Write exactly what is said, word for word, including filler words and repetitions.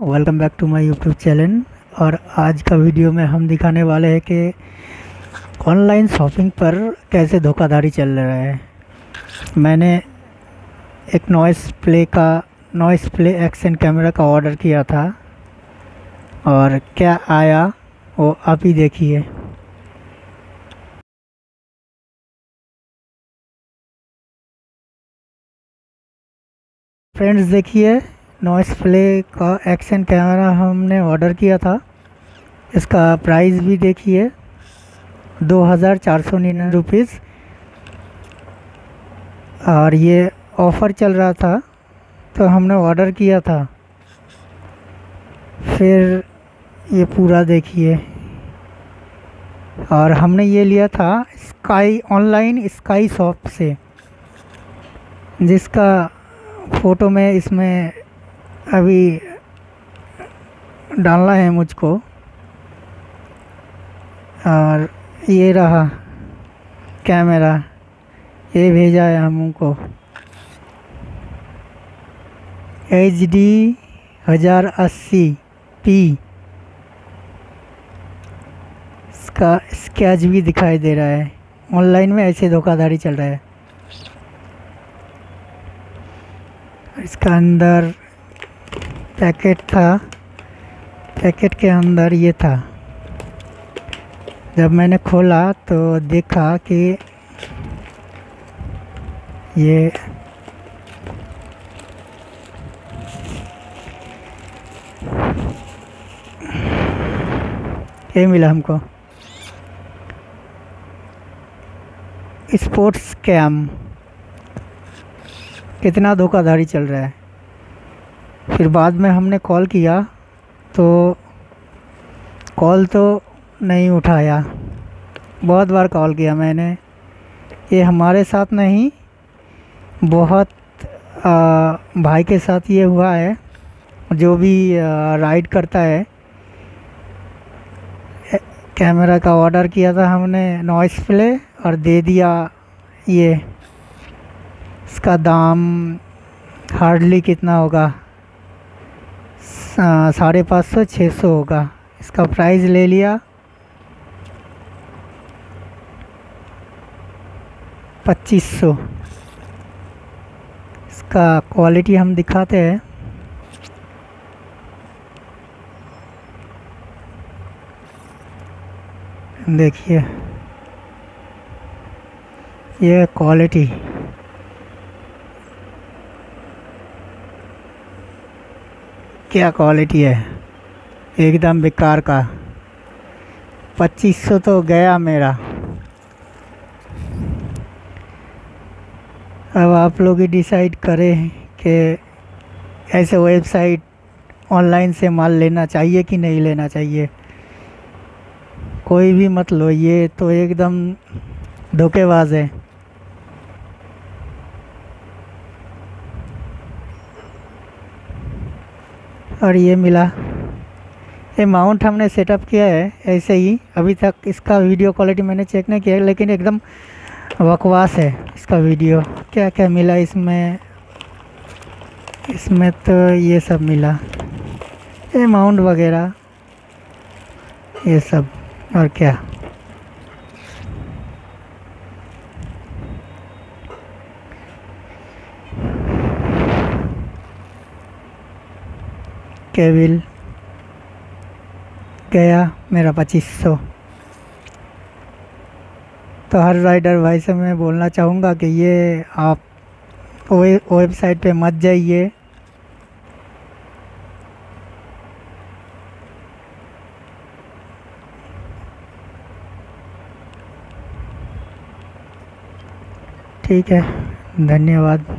Welcome back to my YouTube channel. और आज का वीडियो में हम दिखाने वाले हैं कि ऑनलाइन शॉपिंग पर कैसे धोखाधड़ी चल रहा है। मैंने एक नॉइस प्ले का नॉइस प्ले एक्शन कैमरा का ऑर्डर किया था और क्या आया वो आप ही देखिए। फ्रेंड्स देखिए, नॉइस प्ले का एक्शन कैमरा हमने ऑर्डर किया था। इसका प्राइस भी देखिए, दो हज़ार चार सौ निन्यानवे रुपीज़। और ये ऑफ़र चल रहा था तो हमने ऑर्डर किया था। फिर ये पूरा देखिए, और हमने ये लिया था स्काई ऑनलाइन स्काई शॉप से, जिसका फ़ोटो में इसमें अभी डालना है मुझको। और ये रहा कैमरा, ये भेजा है हमको एच डी हज़ार अस्सी पी। इसका स्केच भी दिखाई दे रहा है। ऑनलाइन में ऐसे धोखाधड़ी चल रहा है। इसका अंदर पैकेट था, पैकेट के अंदर ये था। जब मैंने खोला तो देखा कि ये ये मिला हमको स्पोर्ट्स कैम। कितना धोखाधड़ी चल रहा है। फिर बाद में हमने कॉल किया तो कॉल तो नहीं उठाया। बहुत बार कॉल किया मैंने। ये हमारे साथ नहीं, बहुत आ, भाई के साथ ये हुआ है, जो भी आ, राइड करता है। कैमरा का ऑर्डर किया था हमने नॉइस प्ले, और दे दिया ये। इसका दाम हार्डली कितना होगा, साढ़े पाँच सौ छः सौ होगा। इसका प्राइस ले लिया पच्चीस सौ। इसका क्वालिटी हम दिखाते हैं। देखिए ये क्वालिटी, क्या क्वालिटी है, एकदम बेकार का। पच्चीस सौ तो गया मेरा। अब आप लोग ही डिसाइड करें कि ऐसे वेबसाइट ऑनलाइन से माल लेना चाहिए कि नहीं लेना चाहिए। कोई भी मत लो, ये तो एकदम धोखेबाज है। और ये मिला, ये माउंट हमने सेटअप किया है ऐसे ही। अभी तक इसका वीडियो क्वालिटी मैंने चेक नहीं किया, लेकिन एकदम बकवास है इसका वीडियो। क्या क्या मिला इसमें, इसमें तो ये सब मिला, ये माउंट वगैरह ये सब। और क्या, केबल गया मेरा पच्चीस सौ। तो हर राइडर भाई से मैं बोलना चाहूँगा कि ये आप वेबसाइट पे मत जाइए। ठीक है, धन्यवाद।